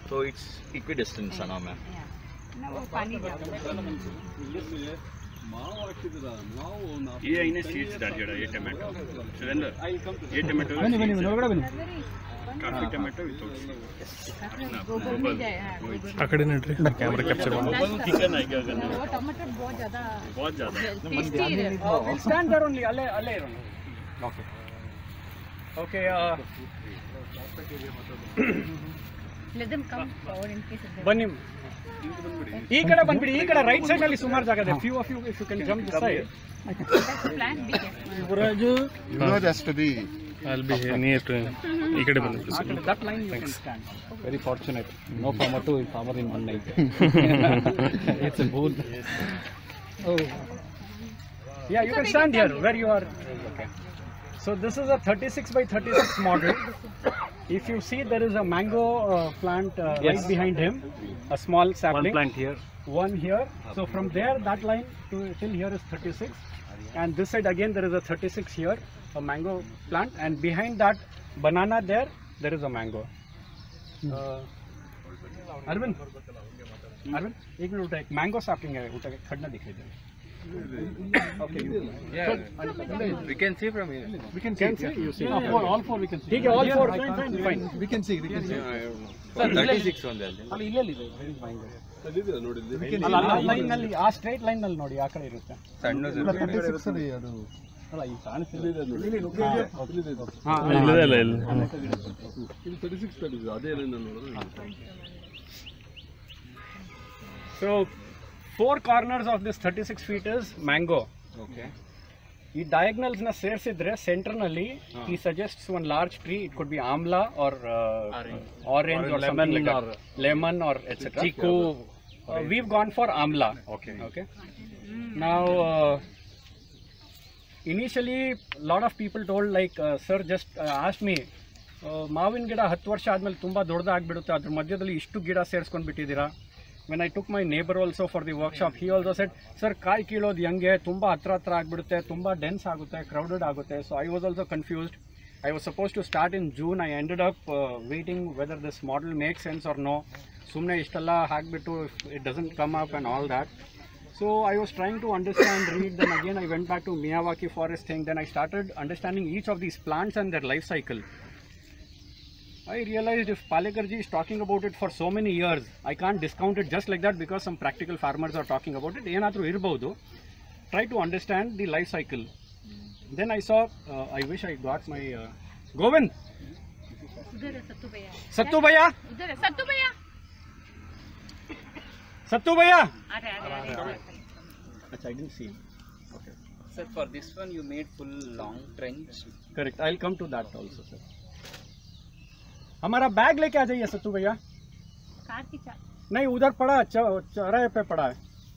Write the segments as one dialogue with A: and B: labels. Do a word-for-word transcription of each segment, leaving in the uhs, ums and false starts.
A: So it's equidistant, Sana ma'am.
B: No, pani
C: ये इन्हें seeds डाल दिया ये टमाटो सुरेंद्र ये टमाटो
D: बनी बनी बनी बनी
C: काफी टमाटो विदाउट
D: अकड़े नेट्री कैमरा कैप्चर
C: गोबल चिकन है क्या करना
B: वो टमाटर बहुत ज्यादा
C: बहुत ज्यादा
B: टेस्टी है
E: stand there only alle alle okay okay uh
B: let them come forward in case of
E: ಬನ್ನಿ ಈ ಕಡೆ ಬಂದ್ಬಿಡಿ ಈ ಕಡೆ ರೈಟ್ ಸೈಡ್ ನಲ್ಲಿ ಸುಮಾರು ಜಾಗ ಇದೆ few of you if you can jump this side
B: plant be careful
D: Yuvraj
F: Yuvraj has to be.
D: I'll be here near to ಈ ಕಡೆ ಬನ್ನಿ please.
E: that line you can stand
G: Very fortunate. No farmer to farmer in one night. It's a boon.
E: oh yeah you can stand here where you are okay so this is a thirty-six by thirty-six model. If you see there is a mango uh, plant uh,
G: Yes.
E: right behind him, a small
G: One
E: sapling.
G: plant here.
E: One here. So from there that line to till here is thirty-six, and this side again there is a thirty-six here, a mango plant, and behind that banana there there is a mango. Uh, Arvind, Arvind, एक minute उठा, एक mango sapling है, उठा के खड़ना दिखाई दे. Okay, you.
F: Yeah, we can see from here.
E: We can see. You see.
G: Yeah, four, all four we can see.
E: ठीक है, all four. Fine, fine, fine.
F: We can see. We can see. thirty-six ಒಂದೇ ಅಲ್ಲಿ.
E: ಅಲ್ಲಿ ಇಲ್ಲೇ ಇದೆ very mango. ಅಲ್ಲ ಆ line ನಲ್ಲಿ ಆ ಸ್ಟ್ರೈಟ್ ಲೈನ್ ನಲ್ಲಿ ನೋಡಿ ಆ ಕಡೆ ಇರುತ್ತೆ.
F: ಸಣ್ಣದು
D: thirty-six ಅಲ್ಲಿ ಅದು
E: ಅಲ್ಲ ಈ ಕಾಣಿಸ್ತಿದೆ
D: ಇಲ್ಲ ಇಲ್ಲ ಇಲ್ಲ
F: ಇದು thirty-six ಇದೆ ಅದೇ ಲೈನ್ ಅಲ್ಲಿ ನೋಡಿದ್ರೆ.
E: So four corners of this thirty-six feet is mango.
F: Okay.
E: ಈ ಡಯಾಗ್ನಲ್ಸ್ ನ ಸೇರಿಸಿದ್ರೆ ಸೆಂಟರ್ ನಲ್ಲಿ he suggests one large tree. It could be amla or uh, orange or something like that. Lemon or et cetera. Chiku. Uh, we've gone for amla. Okay. Okay. Now, uh, initially, lot of people told like, uh, sir, just uh, asked me, ಮಾವಿನ ಗಿಡ ಹತ್ತು ವರ್ಷ ಆದ್ಮೇಲೆ ತುಂಬಾ ದೊಡ್ಡದಾಗ್ಬಿಡುತ್ತೆ, ಅದ್ರ ಮಧ್ಯದಲ್ಲಿ ಇಷ್ಟು ಗಿಡ ಸೇರಿಸ್ಕೊಂಡು ಬಿಟ್ಟಿದ್ದೀರಾ. When I took my neighbor also for the workshop, he also said, sir, ಕಾಯಿ ಕೀಳೋದು ಹೆಂಗೆ, ತುಂಬಾ ಹತ್ರ ಹತ್ರ ಆಗ್ಬಿಡುತ್ತೆ, ತುಂಬಾ ಡೆನ್ಸ್ ಆಗುತ್ತೆ, crowded ಆಗುತ್ತೆ. So I was also confused. I was supposed to start in June. I ended up uh, waiting whether this model makes sense or no. ಸುಮ್ಮನೆ ಇಷ್ಟೆಲ್ಲ ಹಾಕ್ಬಿಟ್ಟು it doesn't come up and all that. So I was trying to understand, read, then again I went back to Miyawaki forest thing. Then I started understanding each of these plants and their life cycle. I realized if Palekarji is talking about it for so many years, I can't discount it just like that because some practical farmers are talking about it. Yenadru irbodu. Try to understand the life cycle. Then I saw, uh, I wish I got my uh, Govind.
B: उधर है सत्तू भैया
E: Sattu Bhaiya.
B: उधर है सत्तू भैया
E: Sattu Bhaiya.
B: अरे अरे अरे
E: Achha, I didn't see him.
A: Sir, for this one you made full long trench.
E: Correct. I'll come to that also, sir. हमारा बैग लेके आ जाइए सत्तू भैया.
B: कार की चा
E: नहीं उधर पड़ा च- चौराहे पे पड़ा है.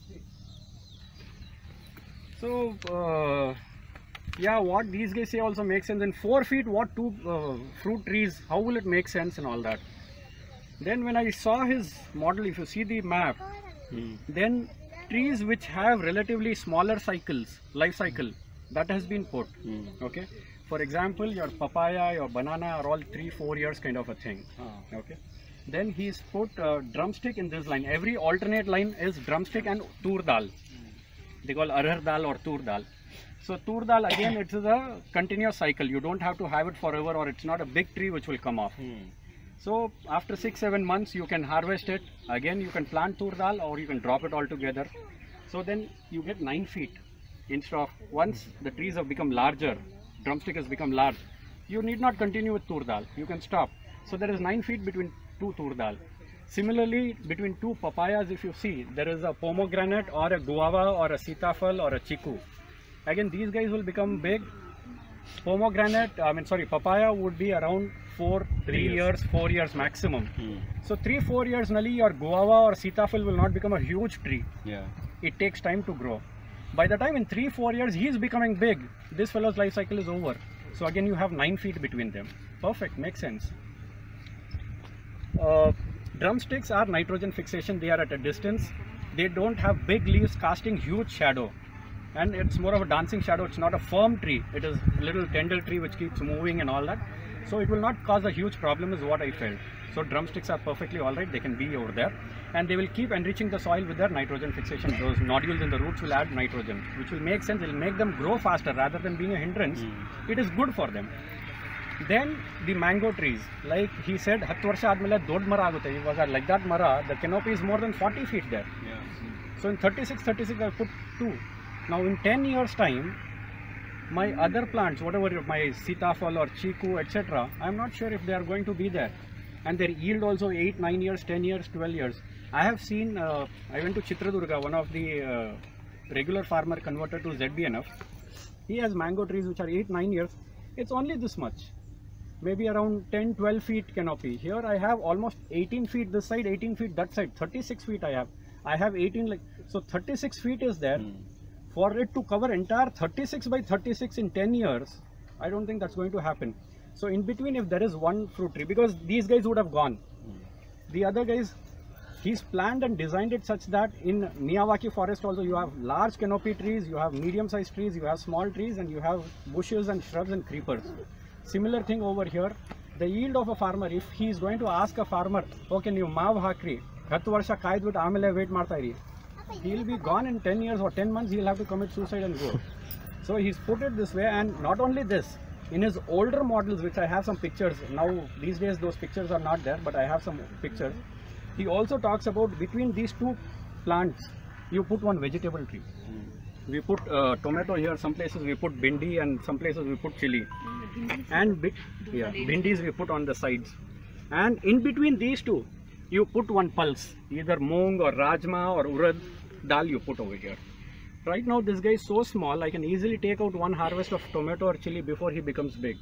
E: So uh, yeah, what these guys say also makes sense. In four feet, what two uh, fruit trees? How will it make sense and all that? Then when I saw his model, if you see the map, then trees which have relatively smaller cycles, life cycle, that has been put. Okay. For example, your papaya, your banana are all three, four years kind of a thing. Okay. Then he's put uh, drumstick in this line. Every alternate line is drumstick and tur dal. They call arhar dal or tur dal. So tur dal again, it is a continuous cycle. You don't have to have it forever, or it's not a big tree which will come off. So after six, seven months, you can harvest it. Again, you can plant tur dal or you can drop it all together. So then you get nine feet instead of once the trees have become larger. Drumstick has become large, you need not continue with tur dal, you can stop. So there is nine feet between two tur dal. Similarly, between two papayas, if you see, there is a pomegranate or a guava or a sitafal or a chiku. Again, these guys will become big. Pomegranate, I mean sorry, papaya would be around four, three years, four years maximum. So three, four years nali your guava or sitafal will not become a huge tree.
G: Yeah.
E: It takes time to grow. By the time in three, four years he is becoming big, this fellow's life cycle is over. So again you have nine feet between them. Perfect, makes sense. Uh, drumsticks are nitrogen fixation. They are at a distance. They don't have big leaves casting huge shadow. And it's more of a dancing shadow. It's not a firm tree. It is a little tender tree which keeps moving and all that. So it will not cause a huge problem is what I felt. So drumsticks are perfectly alright, they can be over there. And they will keep enriching the soil with their nitrogen fixation. Those nodules in the roots will add nitrogen, which will make sense. It will make them grow faster rather than being a hindrance. Mm. It is good for them. Then the mango trees, like he said, ಹತ್ತು ವರ್ಷ ಆದ್ಮೇಲೆ ದೊಡ್ಡ ಮರ ಆಗುತ್ತೆ. ಇವಾಗ like that ಮರ, the canopy is more than forty feet there. Yeah. So in thirty-six, thirty-six I put two. Now in ten years time, my other plants, whatever my sitafal or chiku, et cetera, I am not sure if they are going to be there. And their yield also eight, nine years, ten years, twelve years. I have seen, uh, I went to Chitradurga, one of the uh, regular farmer converted to Z B N F. He has mango trees which are eight, nine years. It's only this much. Maybe around ten, twelve feet canopy. Here I have almost eighteen feet this side, eighteen feet that side, thirty-six feet I have. I have eighteen, like, so thirty-six feet is there. Mm. For it to cover entire thirty-six by thirty-six in ten years, I don't think that's going to happen. So in between, if there is one fruit tree, because these guys would have gone. Mm. The other guys, he's planned and designed it such that in Miyawaki forest also you have large canopy trees, you have medium sized trees, you have small trees, and you have bushes and shrubs and creepers. Similar thing over here. The yield of a farmer, if he is going to ask a farmer, okay, you mav hakri, ಹತ್ತು ವರ್ಷ ಕಾಯ್ದುಬಿಟ್ಟು ಆಮೇಲೆ wait ಮಾಡ್ತಾ ಇರಿ, he will be gone in ten years or ten months. He will have to commit suicide and go. So he's put it this way. And not only this, in his older models, which I have some pictures now, these days those pictures are not there, but I have some pictures. He also talks about between these two plants you put one vegetable tree. Mm. We put uh, tomato here, some places we put bindi, and some places we put chili. And bi yeah, bindis we put on the sides. And in between these two, you put one pulse, either moong or rajma or urad dal you put over here. Right now this guy is so small, I can easily take out one harvest of tomato or chili before he becomes big.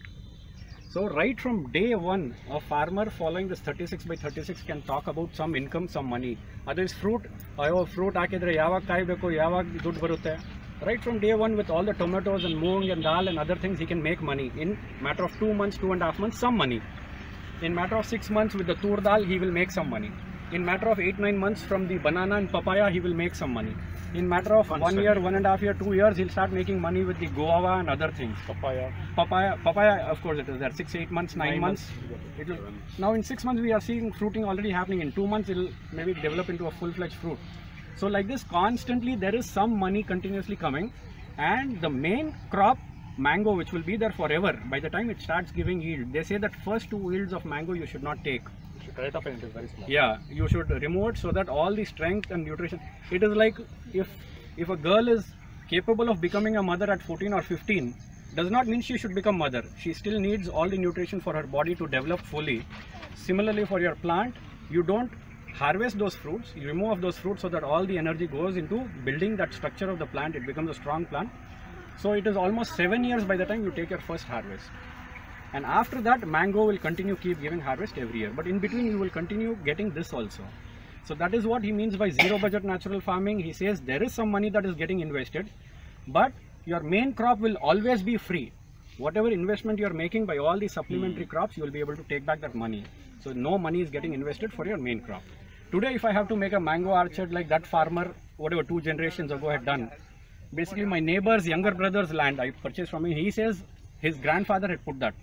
E: So right from day one, a farmer following this thirty-six by thirty-six can talk about some income, some money. Otherwise fruit, ayo fruit hakidre yavag kai beko, yavag dud barutte. Right from day one, with all the tomatoes and moong and dal and other things, he can make money. In matter of two months, two and a half months, some money. In matter of six months with the tur dal, he will make some money. In matter of eight, nine months from the banana and papaya, he will make some money. In matter of one, one year, one and a half year, two years, he'll start making money with the guava and other things. Papaya. Papaya, papaya, of course it is there. Six, eight months, nine, nine months. months. It will, now in six months, we are seeing fruiting already happening. In two months, it will maybe develop into a full-fledged fruit. So like this, constantly there is some money continuously coming. And the main crop, mango, which will be there forever, by the time it starts giving yield, they say that first two yields of mango you should not take. You should write up and it is very small. Yeah, you should remove it so that all the strength and nutrition, it is like if if a girl is capable of becoming a mother at fourteen or fifteen, does not mean she should become mother. She still needs all the nutrition for her body to develop fully. Similarly for your plant, you don't harvest those fruits, you remove those fruits so that all the energy goes into building that structure of the plant, it becomes a strong plant. So it is almost seven years by the time you take your first harvest. And after that, mango will continue keep giving harvest every year. But in between, you will continue getting this also. So that is what he means by zero budget natural farming. He says there is some money that is getting invested, but your main crop will always be free. Whatever investment you are making by all the supplementary mm. crops, you will be able to take back that money. So no money is getting invested for your main crop. Today, if I have to make a mango orchard like that farmer, whatever two generations ago had done, basically my neighbor's younger brother's land I purchased from him, he says his grandfather had put that.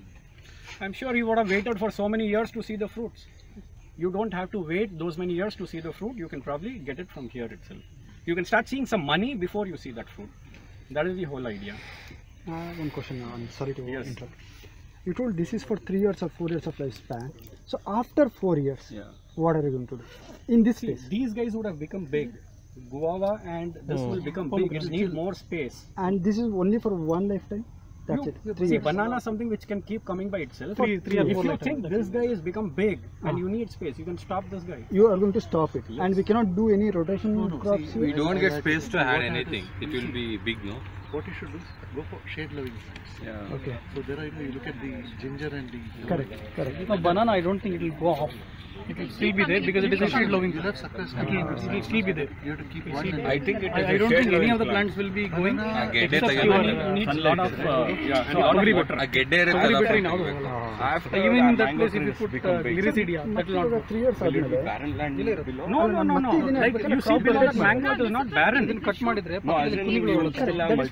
E: I'm sure he would have waited for so many years to see the fruits. You don't have to wait those many years to see the fruit. You can probably get it from here itself. You can start seeing some money before you see that fruit. That is the whole idea.
H: Uh, one question, uh, I'm sorry to
E: yes.
H: interrupt. You told this is for three years or four years of lifespan. So after four years, yeah. what are you going to do? In this
E: see,
H: case,
E: these guys would have become big. Guava and this oh. will become big. It needs more space.
H: And this is only for one lifetime? That's
E: you,
H: it. Three
E: see,
H: years.
E: banana something which can keep coming by itself.
H: Three, three
E: if
H: years.
E: you think this guy has become big
H: ah.
E: and you need space, you can stop this guy.
H: You are going to stop it. Yes. And we cannot do any rotation
C: no, no,
H: crops
C: see,
H: here.
C: We don't get space to add anything. It will be big, no?
I: What you should do is go for shade loving plants.
C: Yeah.
H: Okay.
I: So there are, you know, you look at the ginger and the...
H: Correct, correct.
G: No, banana I don't think it will go off. It will still be there because it is a shade loving.
I: You have success.
G: It will still be there.
I: You have to keep one.
C: I think it is
G: I, I don't think any of the plants will be going.
C: A ಗೆಡ್ಡೆ
G: except you need a lot of uh,
E: yeah, and lot of water.
C: A ಗೆಡ್ಡೆ ಇರುತ್ತಲ್ಲ
G: after even in that place if you put uh, Lyricidia, that will not go.
H: Three years ಆದ್ಮೇಲೆ
C: barren land below.
E: No, no, no, no. Like you see below that mango, it is not barren.
G: Then cut ಮಾಡಿದ್ರೆ
C: No, as in you still have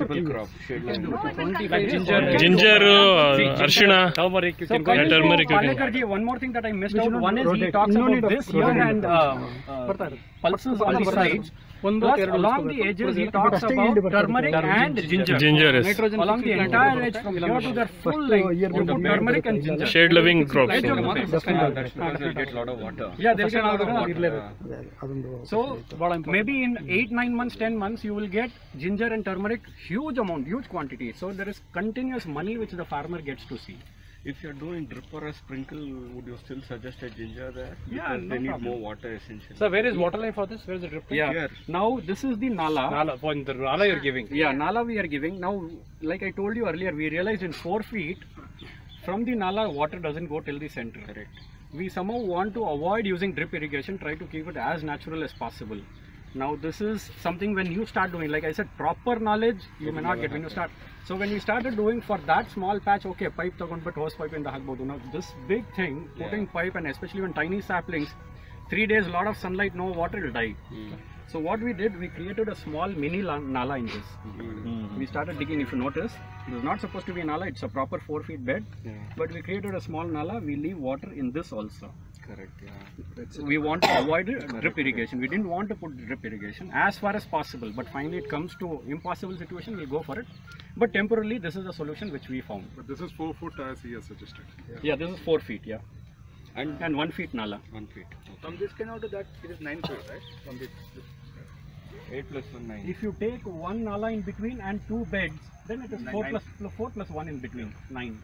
E: multiple crops. Shade loving.
B: twenty-five
E: ginger,
D: ginger, arshina,
E: turmeric. You
D: So
E: can go
D: coming
E: ahead.
D: to turmeric you can-
E: Palekarji, one more thing that I missed
H: Which
E: out.
H: one
E: One is he
H: rotate?
E: talks
H: No
E: about
H: need of
E: this here
H: rotating.
E: and uh, uh, pulses on the sides. Plus along the edges he talks about turmeric and ginger.
D: Ginger is
E: Along the entire edge from here to their full length, you put turmeric and ginger.
D: shade loving crops.
E: Edge of the
A: That's
E: face.
A: because they'll get a lot of water.
E: Yeah, they'll get a lot of water.
H: ಅದೊಂದು
E: So maybe in eight, nine months, ten months, you will get ginger and turmeric, huge amount, huge quantity. So there is continuous money which the farmer gets to see.
C: If you're doing drip or a sprinkle, would you still suggest a ginger there?
E: Yeah,
C: Because
E: no
C: they need
E: problem.
C: more water essentially.
G: So where is water line for this? Where is the drip line?
E: Yeah.
C: Here.
E: Now this is the nala.
G: Nala, for the nala you're giving.
E: Yeah, nala we are giving. Now, like I told you earlier, we realized in four feet from the nala, water doesn't go till the center. Correct. We somehow want to avoid using drip irrigation, try to keep it as natural as possible. Now, this is something when you start doing, like I said, proper knowledge you may not get when you start. So when we started doing for that small patch, okay, pipe tagon but hose pipe in the hagbodu. Now this big thing, putting pipe and especially when tiny saplings, three days, lot of sunlight, no water, will die.
C: Mm.
E: So what we did, we created a small mini la- nala in this.
C: Mm.
E: We started digging, if you notice, it is not supposed to be a nala, it's a proper four feet bed.
C: Yeah.
E: But we created a small nala, we leave water in this also.
C: Correct, yeah.
E: So we want to avoid drip irrigation. We didn't want to put drip irrigation as far as possible, but finally it comes to impossible situation, we'll go for it. But temporarily, this is the solution which we found.
F: But this is four foot as he has suggested.
E: Yeah, this is four feet, yeah.
C: And,
E: And one feet nala.
C: one feet.
A: From this canal to that, it is nine feet, right? From this.
C: Eight plus one, nine.
E: If you take one nala in between and two beds, then it is
A: Nine-
E: four
A: nine.
E: plus four plus one in between, nine.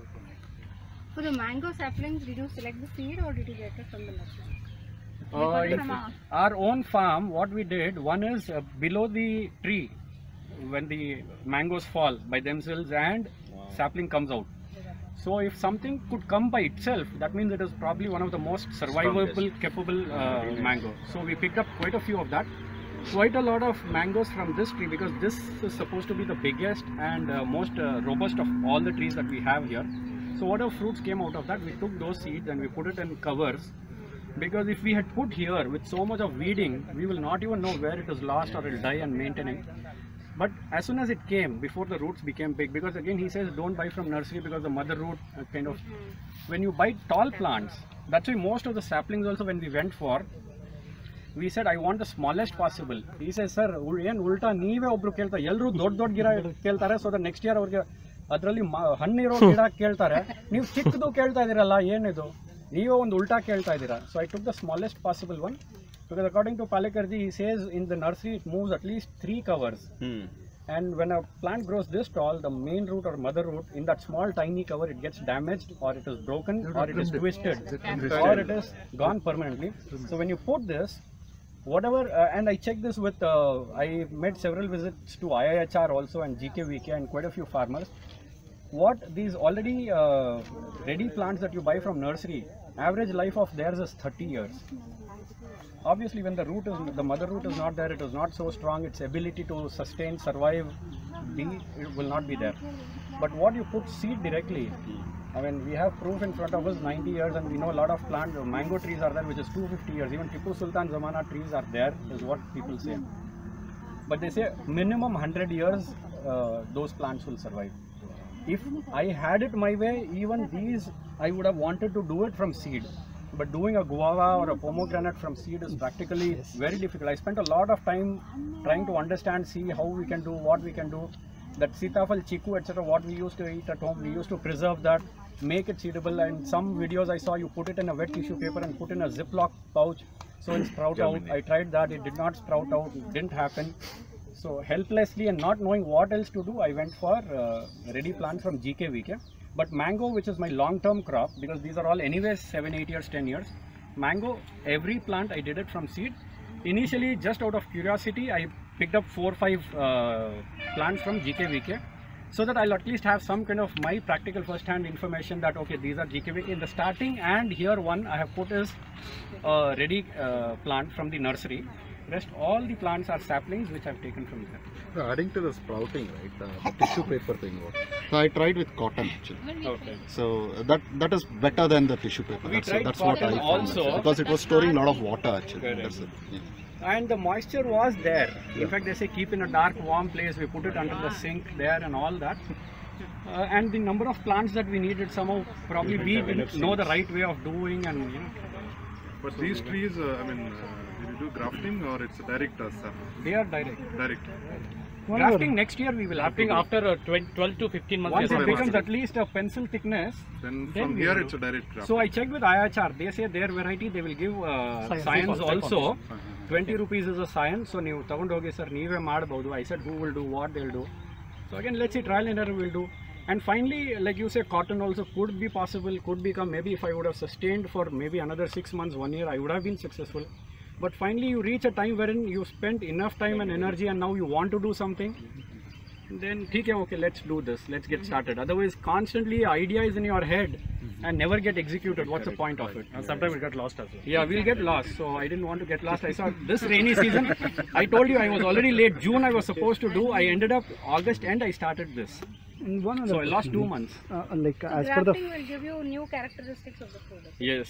B: For the mango saplings, did you select the seed or did you get it from the nursery?
E: Uh,
B: it
E: in
B: from our-
E: our own farm, what we did, one is uh, below the tree, when the mangoes fall by themselves and sapling comes out. So if something could come by itself, that means it is probably one of the most survivable, capable uh, mango. So we picked up quite a few of that. Quite a lot of mangoes from this tree, because this is supposed to be the biggest and uh, most uh, robust of all the trees that we have here. So whatever fruits came out of that, we took those seeds and we put it in covers. Because if we had put here with so much of weeding, we will not even know where it is lost or it will die and maintaining. But as soon as it came, before the roots became big, because again he says don't buy from nursery because the mother root uh, kind of, when you buy tall plants, that's why most of the saplings also when we went for, we said I want the smallest possible. He says, sir, ಏನು ಉಲ್ಟಾ ನೀವೇ ಒಬ್ರು ಕೇಳ್ತಾರೆ, ಎಲ್ಲರೂ ದೊಡ್ಡ ದೊಡ್ಡ ಗಿಡ ಕೇಳ್ತಾರೆ, ಸೊ ನೆಕ್ಸ್ಟ್ ಇಯರ್ ಅವ್ರಿಗೆ ಅದರಲ್ಲಿ ಹಣ್ಣಿರೋ ಗಿಡ ಕೇಳ್ತಾರೆ, ನೀವು ಚಿಕ್ಕದು ಕೇಳ್ತಾ ಇದ್ದೀರಲ್ಲ ಏನಿದು, ನೀವೇ ಒಂದು ಉಲ್ಟಾ ಕೇಳ್ತಾ ಇದ್ದೀರಾ. So I took the smallest possible one. Because according to Palekarji, he says in the nursery it moves at least three covers.
C: Hmm.
E: And when a plant grows this tall, the main root or mother root, in that small tiny cover, it gets damaged or it is broken or it is twisted or it is gone permanently. So when you put this, whatever, uh, and I checked this with, uh, I made several visits to I I H R also and G K V K and quite a few farmers. What these already uh, ready plants that you buy from nursery, average life of theirs is thirty years. Obviously, when the root is, the mother root is not there, it is not so strong, its ability to sustain, survive, be, it will not be there. But what you put seed directly, I mean, we have proof in front of us, ninety years, and we know a lot of plants, mango trees are there, which is two hundred fifty years. Even Tipu Sultan Zamana trees are there, is what people say. But they say minimum one hundred years, uh, those plants will survive. If I had it my way, even these, I would have wanted to do it from seed. But doing a guava or a pomegranate from seed is practically very difficult. I spent a lot of time trying to understand, see how we can do, what we can do. That sitafal, chiku, et cetera, what we used to eat at home, we used to preserve that, make it seedable. And some videos I saw, you put it in a wet tissue paper and put in a Ziploc pouch, so it sprout out. I tried that, it did not sprout out, it didn't happen. So helplessly and not knowing what else to do, I went for uh, ready plants from G K V K. But mango, which is my long-term crop, because these are all anyways seven, eight years, ten years. Mango, every plant I did it from seed. Initially, just out of curiosity, I picked up four, five uh, plants from G K V K, so that I'll at least have some kind of my practical first-hand information that okay, these are G K V K in the starting. And here one I have put is a ready uh, plant from the nursery. Rest all the plants are saplings which I've taken from there.
I: So adding to the sprouting, right? Uh, the tissue paper thing. What? So I tried with cotton actually.
E: Okay.
I: So that that is better than the tissue paper.
E: We
I: that's
E: tried
I: that's what I
E: cotton
I: found
E: also.
I: actually, because it was storing a lot of water actually.
E: Correct.
I: That's it. Yeah.
E: And the moisture was there. In fact, they say keep in a dark, warm place. We put it under the sink there and all that. Uh, and the number of plants that we needed somehow probably we didn't know the right way of doing, and you know.
J: But these trees, uh, I mean, uh, did you do grafting or it's a direct uh, sap?
E: They are direct.
J: Direct.
E: Grafting next year we will have to
G: Grafting
E: do.
G: after uh, twelve to fifteen months.
E: Once
G: yes,
E: it
G: sir.
E: becomes at least a pencil thickness,
J: Then
E: then
J: from
E: we
J: here
E: will
J: it's
E: do.
J: a direct graft.
E: So I checked with I H R. They say their variety they will give uh,
G: Science.
E: science
G: Science.
E: also. twenty rupees is a science. So ನೀವು ತಗೊಂಡು ಹೋಗಿ sir ನೀವೇ ಮಾಡಬಹುದು. I said who will do what they'll do. So again let's see, trial and error will do. And finally, like you say, cotton also could be possible, could become, maybe if I would have sustained for maybe another six months, one year, I would have been successful. But finally you reach a time wherein you spent enough time and energy and now you want to do something, then okay, okay, let's do this, let's get started. Otherwise, constantly idea is in your head and never get executed. What's the point of it?
G: And sometimes we got lost as well.
E: Yeah, we'll get lost. So I didn't want to get lost. I saw this rainy season. I told you I was already late. June I was supposed to do. I ended up August end I started this.
H: And one other
E: So I lost
H: question
E: two
H: is,
E: months.
H: Uh, like as per the
B: Grafting will give you new characteristics of the food.
E: Yes.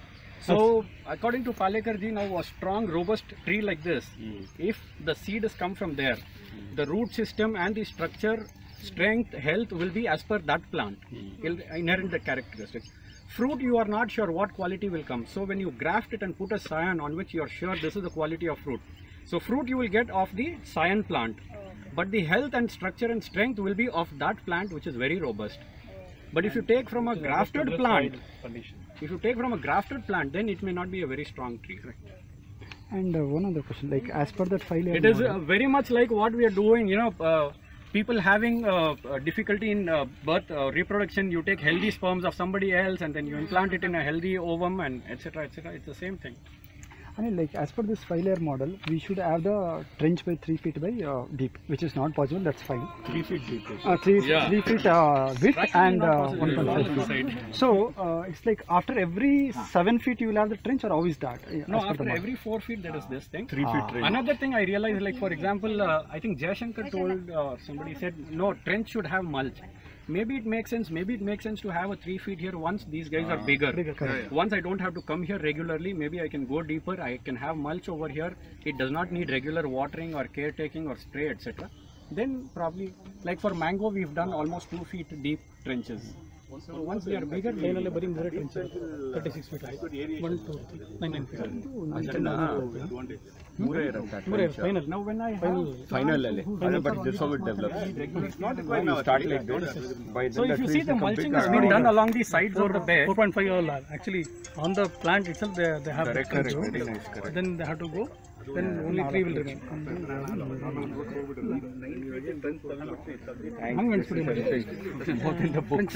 E: So according to Palekarji, now a strong, robust tree like this, if the seed has come from there, the root system and the structure, strength, health will be as per that plant, inherent the characteristics. Fruit, you are not sure what quality will come. So when you graft it and put a scion on which you are sure this is the quality of fruit. So fruit you will get of the scion plant, but the health and structure and strength will be of that plant which is very robust. But if you take from a grafted plant, if you take from a grafted plant, then it may not be a very strong tree.
H: and uh, one other question, like as per that file.
E: It is uh, very much like what we are doing, you know, uh, people having uh, uh, difficulty in uh, birth, uh, reproduction, you take healthy sperms of somebody else and then you implant it in a healthy ovum and et cetera et cetera. It's the same thing.
H: I mean, like as per this five layer model, we should have the trench by three feet by uh, deep, which is not possible. That's fine.
E: Three feet deep.
H: Uh, three
E: Yeah.
H: three feet uh, width
E: Practically
H: and
E: not
H: uh,
E: possible.
H: one point
E: On
H: five
E: the
H: feet.
E: side.
H: So uh, it's like after every seven feet you will have the trench, or how is that? uh,
E: No,
H: as per the
E: after
H: model?
E: every four feet there is this thing.
H: Three feet trench.
E: Another thing I realized, like for example, uh, I think Jayashankar told, uh, somebody said, no, trench should have mulch. Maybe it makes sense, maybe it makes sense to have a three feet here once these guys are bigger.
H: Bigger, correct.
E: Once I don't have to come here regularly, maybe I can go deeper, I can have mulch over here. It does not need regular watering or caretaking or spray, et cetera. Then probably, like for mango, we've done almost two feet deep trenches. So once they are bigger, we will bring more trenches. thirty-six feet high. one, two, three, nine, nine feet. Final. Now when I have
C: Final ಅಲ್ಲಿ but this how it develops.
E: it's not required now.
C: Start like this. By
E: So if you see the mulching has been done along the sides of the bed.
G: four point five all are actually on the plant itself. They, they have
C: Correct, correct, very nice, correct.
G: Then they have to go. Then only three will remain.
E: Both in the books.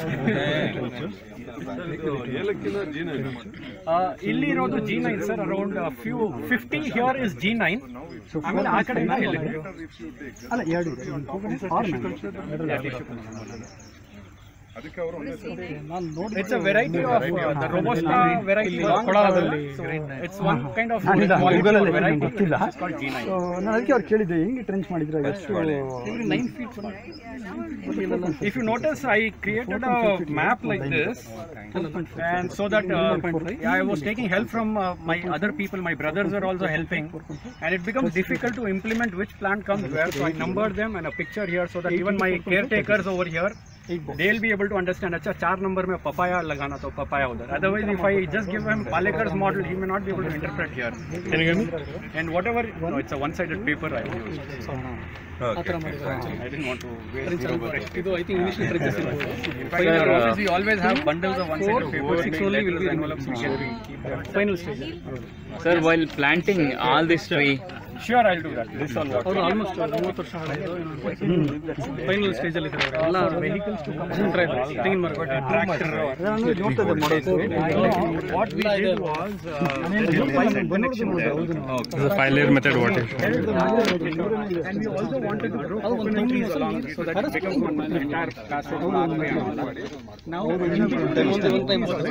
J: ಏಲಕ್ಕಿನ ಜೀನ ಇದೆ.
E: Uh, ಇಲ್ಲಿ ಇರೋದು G nine sir, around uh, few fifty here is G nine. ಆಮೇಲೆ ಆ ಕಡೆ
H: ಅಲ್ಲ ಎರಡು ಇದೆ. Or man.
J: ಅದಕ್ಕೆ ಅವರು ಒಂದೇ
E: It's a variety of uh, the Robusta variety. long
G: ಕೊಳದಲ್ಲಿ
E: So, it's one kind of
H: ನಾನು ಇಲ್ಲ,
E: quality
H: Google
E: of
H: ಅಲ್ಲಿ
E: variety.
H: ನನಗೆ ಗೊತ್ತಿಲ್ಲ.
E: It's called G nine.
H: So, ನಾನು ಅದಕ್ಕೆ ಅವ್ರು ಕೇಳಿದ್ದೆ ಹೆಂಗೆ ಟ್ರೆಂಚ್ ಮಾಡಿದ್ರೆ ಎಷ್ಟು
E: nine feet. If you notice, I created a map like this, and so that uh, I was taking help from uh, my other people. My brothers were also helping, and it becomes difficult to implement which plant comes where. So I numbered them and a picture here, so that even my caretakers over here, they'll be able to understand. Acha, four number mein papaya lagana to papaya udhar. Otherwise, if I just give him Palekar's model, he may not be able to interpret here.
G: Can you hear me?
E: And whatever, no, it's a one-sided paper I used. I didn't want to waste over it.
G: ಇದು I think English trenches ಇರ್ಬೋದು.
E: In fact, in our office, we always have bundles of one-sided paper.
G: six only will be envelopes. Final stage.
A: Sir, while planting all this tree,
E: Sure, I'll do that. This on what?
G: ಅವರು almost ಮೂವತ್ತು ವರ್ಷ final stage ಅಲ್ಲಿ ಇದ್ದಾರೆ ಎಲ್ಲ vehicles to come ತೆಂಗಿನ ಮರ
E: Tractor.
H: ನೋಡ್ತದೆ ಮಾಡೋದು.
E: What we did was, uh, connection there.
D: The five layer method, what is?
E: And we also wanted to grow coconut trees along so that it becomes one entire passage pathway and all that. Now,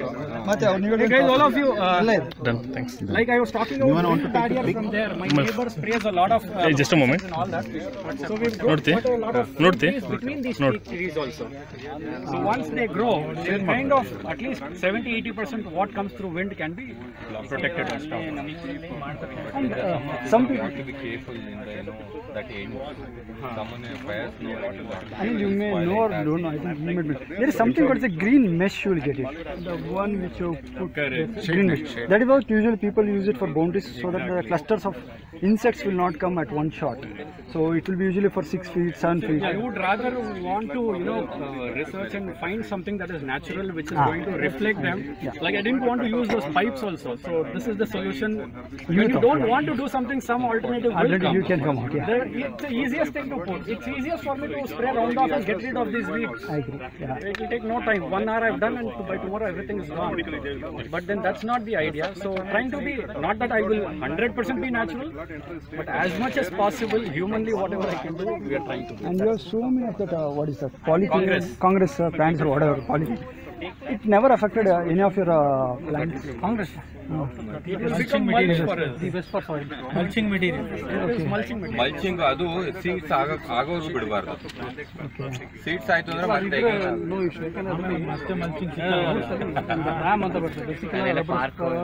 H: ಮತ್ತೆ ಅವ್ರು
E: hey guys, all of you, uh,
D: Done, thanks.
E: like I was talking about barrier from there, my neighbors sprays a lot of uh,
D: Hey, just a moment.
E: and all that. So we've got
D: Nodte?
E: quite a lot of uh,
D: Nodte?
E: trees between these
D: Nod.
E: teak trees also. So once they grow, they're kind of at least seventy to eighty percent what comes through wind can be protected and stuff.
H: And uh, some people,
G: to be careful in the, you know, that area. Someone fires, no water.
H: I mean, you may know or don't know, I think you may be. There is something called the green mesh, you will get it. The one which you put, green mesh. That is what usually people use it for boundaries so that the clusters of insects will not come at one shot. So it will be usually for six feet, seven feet.
E: I would rather want to, you know, uh, research and find something that is natural, which is
H: Ah.
E: going to reflect them.
H: Yeah.
E: Like I didn't want to use those pipes also. So this is the solution.
H: You
E: When you
H: thought,
E: don't
H: yeah.
E: want to do something, some alternative will
H: Alternative
E: come.
H: you can come out, yeah.
E: The, it's the easiest thing to put. It's easiest for me to spray round off and get rid of these weeds.
H: I agree. Yeah.
E: It will take no time. One hour I've done, and by tomorrow everything is gone. But then that's not the idea. So trying to be, not that I will one hundred percent be natural, but as much as possible, humanly, whatever I can do, we are trying to do.
H: And you have so many of that, uh, what is that, polythene,
E: Congress.
H: Congress uh, plants or whatever, polythene. It never affected uh, any of your uh, plants? Congress? No.
E: It will become mulch for us.
G: The best for soil. Mulching material.
E: It is mulching material.
G: Mulching ಅದು seeds ಆಗ ಆಗೋರು ಬಿಡಬಾರ್ದು. Seeds ಆಯ್ತು ಅಂದ್ರೆ ಮತ್ತೆ
E: No issue. ಯಾಕಂದ್ರೆ
G: ಮತ್ತೆ mulching
E: RAM ಅಂತ ಬರ್ತದೆ. ಬೇಸಿಕಲಿ
G: ಇಲ್ಲ ಅದು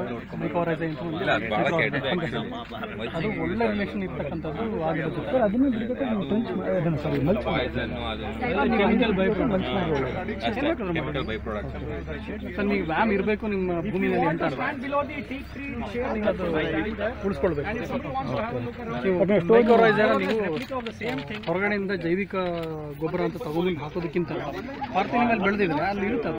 G: ಬಹಳ ಕೆಟ್ಟದು
E: ಅದು ಒಳ್ಳೆ ರಿಲೇಷನ್ ಇರ್ತಕ್ಕಂಥದ್ದು ಆಗಿರುತ್ತೆ.
H: ಸರ್ ಅದನ್ನೇ ಬಿಡಬೇಕು ನೀವು ಟ್ರೆಂಚ್ ಅದನ್ನು ಸಾರಿ ಮಲ್ಚ್
G: ಪಾಯ್ಸನ್ ಅದು
E: ಕೆಮಿಕಲ್ ಬೈ
H: ಮಲ್ಚ್ ಮಾಡೋದು
G: ಕೆಮಿಕಲ್ ಬೈ ಪ್ರಾಡಕ್ಟ್ಸ್.
E: ಸರ್ ನೀವು ವ್ಯಾಮ್ ಇರಬೇಕು ನಿಮ್ಮ ಭೂಮಿಯಲ್ಲಿ ಅಂತ ಉಳಿಸ್ಕೊಳ್ಬೇಕು. ಮೈಕ್ರೋರೈಸರ್ ನೀವು ಹೊರಗಡೆಯಿಂದ ಜೈವಿಕ ಗೊಬ್ಬರ ಅಂತ ತಗೊಂಡು ಹಾಕೋದಕ್ಕಿಂತ ಪಾರ್ಥಿನಿ ಮೇಲೆ ಬೆಳೆದಿದ್ರೆ ಅಲ್ಲಿ ಇರುತ್ತೆ.